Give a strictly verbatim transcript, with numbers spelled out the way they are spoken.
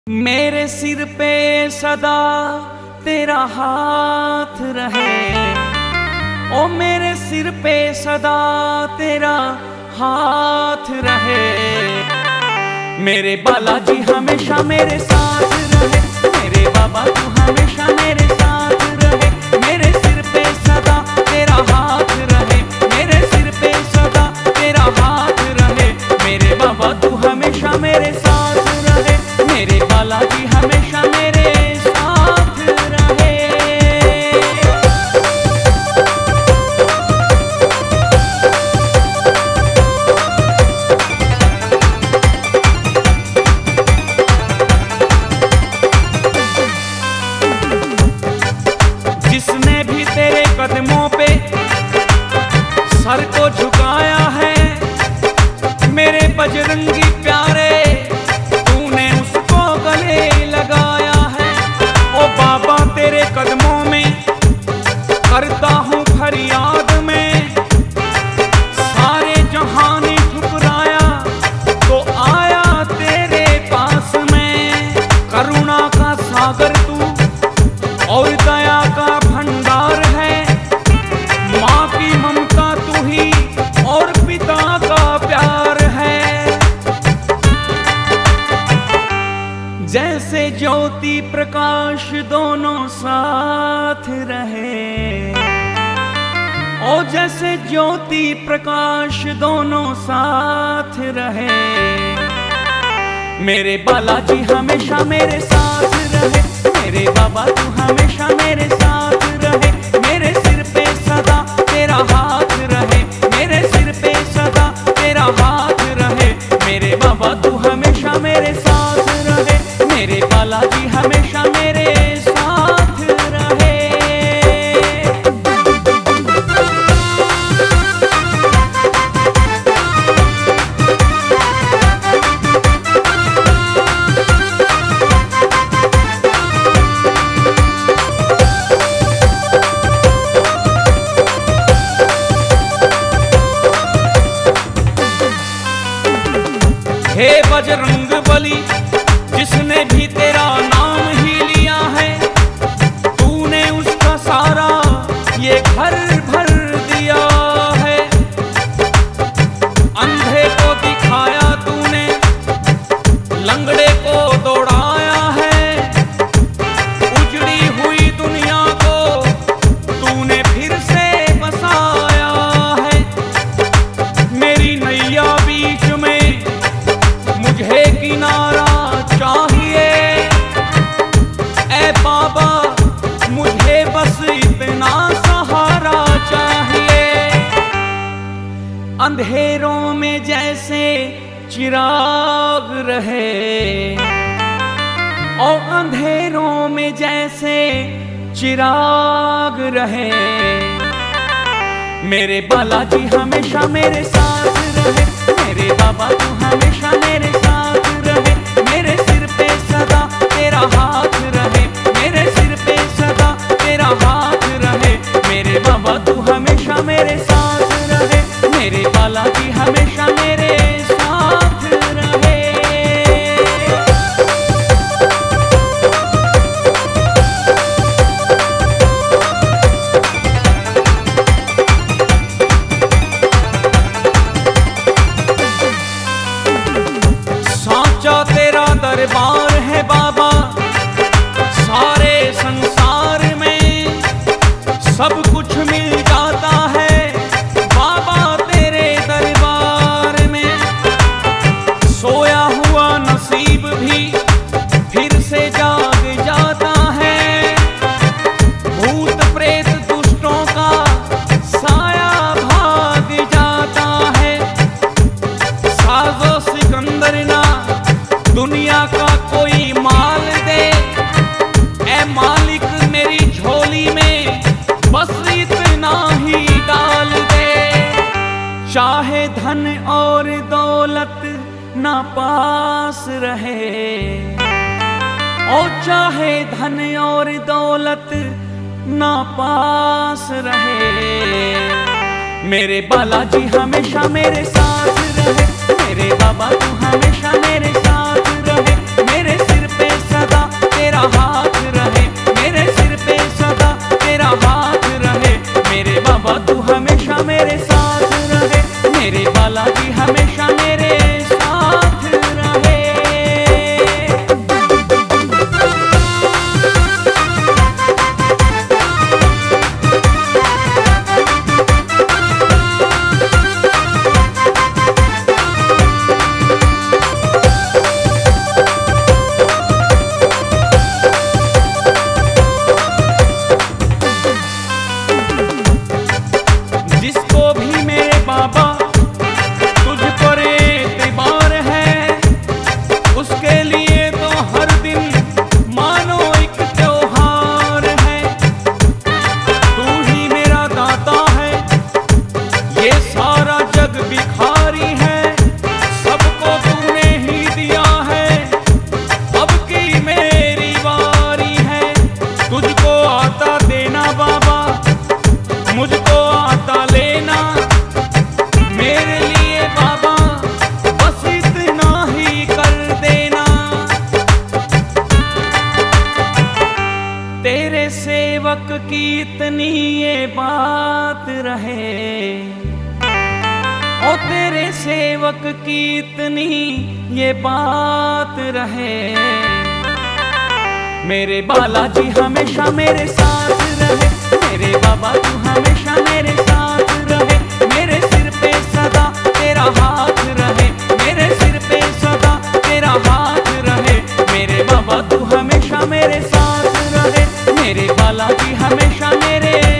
मेरे सिर पे सदा तेरा हाथ रहे, ओ मेरे सिर पे सदा तेरा हाथ रहे। मेरे बालाजी हमेशा मेरे साथ रहे, मेरे बाबा तू हमेशा मेरे साथ रहे। मेरे सिर पे सदा तेरा हाथ रहे, मेरे सिर पे सदा तेरा हाथ रहे। मेरे बाबा तू हमेशा मेरे साथ रहे, मेरे बालाजी हमेशा मेरे साथ रहे। जिसने भी तेरे कदमों पे सर को झुकाया है, मेरे बजरंगी प्यारे तूने उसको गले लगाया है। ओ बाबा तेरे कदमों में करता हूँ फरियाद में, सारे जहानी ठुकराया तो आया तेरे पास में। करुणा का सागर तू और दया का भंडार है, माँ की ममता तू ही और पिता का प्यार है। जैसे ज्योति प्रकाश दोनों साथ रहे, ओ जैसे ज्योति प्रकाश दोनों साथ रहे। मेरे बालाजी हमेशा मेरे साथ रहे, मेरे बाबा तू हमेशा मेरे साथ रहे। मेरे सिर पे सदा तेरा हाथ रहे, मेरे सिर पे सदा तेरा हाथ रहे। मेरे बाबा तू हमेशा मेरे साथ रहे, मेरे बालाजी हमेशा मेरे साथ रहे। हे बजरंग बली, जिसने भी तेरा नाम ही लिया है, तूने उसका सारा ये घर भर दिया है। अंधे को दिखाया तूने, लंगड़े को दौड़ाया है, उजड़ी हुई दुनिया को तूने फिर से बसाया है। मेरी नैया बीच में मुझे किनारा चाहिए, ऐ बाबा मुझे बस इतना सहारा चाहिए। अंधेरों में जैसे चिराग रहे, और अंधेरों में जैसे चिराग रहे। मेरे बालाजी हमेशा मेरे साथ रहे, मेरे बाबा तू हमेशा मेरे साथ रहे। मेरे सिर पे सदा तेरा हाथ रहे, मेरे सिर पे सदा तेरा हाथ रहे। मेरे बाबा तू हमेशा मेरे साथ रहे, मेरे बालाजी हमेशा मेरे साथ रहे। साचा तेरा दरबार है बाबा, सारे संसार में सब कुछ मिल जाता है बाबा तेरे दरबार में। सोया हुआ नसीब भी फिर से जाग जाता है, भूत प्रेत दुष्टों का साया भाग जाता है। साजो सिकंदर ना दुनिया का कोई माल दे, ऐ मालिक मेरी झोली में बस इतना ही डाल दे। चाहे धन और दौलत ना पास रहे, और चाहे धन और दौलत ना पास रहे। मेरे बालाजी हमेशा मेरे साथ रहे, मेरे बाबा तू हमेशा मेरे साथ रहे। मेरे सिर पे सेवक की इतनी ये बात रहे, ओ तेरे सेवक की इतनी ये बात रहे। मेरे बालाजी हमेशा मेरे साथ रहे, मेरे बाबा तू हमेशा मेरे साथ रहे। मेरे सिर पे सदा तेरा हाथ रहे, मेरे सिर पे सदा तेरा हाथ रहे। मेरे बाबा तू हमेशा मेरे साथ रहे, मेरे बालाजी हमेशा मेरे